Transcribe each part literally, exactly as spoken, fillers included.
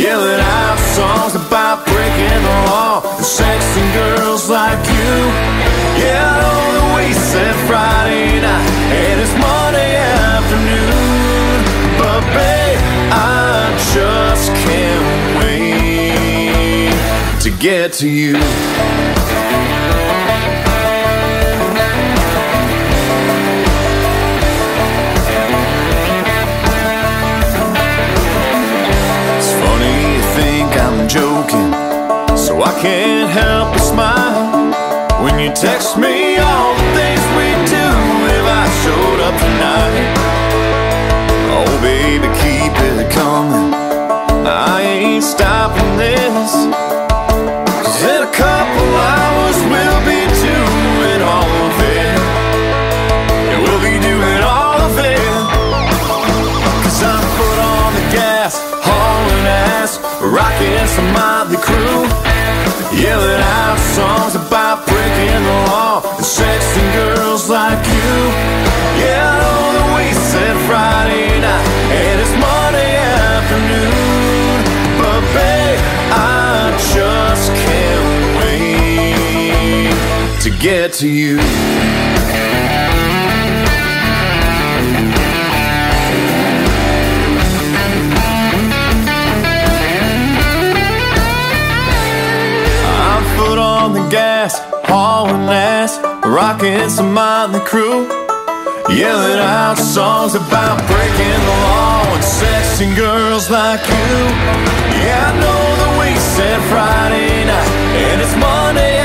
yelling out songs about breaking the law and sexting girls like you. Yeah, I know that we said Friday night and it's Monday afternoon, but babe, I just can't wait to get to you. I'm joking, so I can't help but smile when you text me all the things we'd do if I showed up tonight. Oh baby, keep it coming, I ain't stopping this, 'cause in a couple hours we'll be doing all of it. And we'll be doing all of it, 'cause I'm foot on the gas, hauling ass, rocking some Motley Crue, yelling out songs about breaking the law and sexting girls like you. Yeah, I know that we said Friday night and it's Monday afternoon, but babe, I just can't wait to get to you. Foot on the gas, hauling ass, rocking some Motley Crue, yelling out songs about breaking the law and sexting girls like you. Yeah, I know that we said Friday night and it's Monday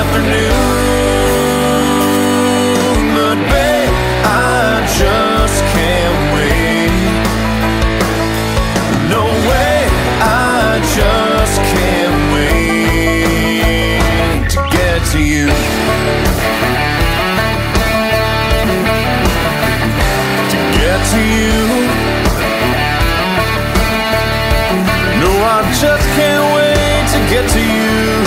afternoon, but babe, I just can't wait. No way, I just can't wait to you. To get to you. No, I just can't wait to get to you.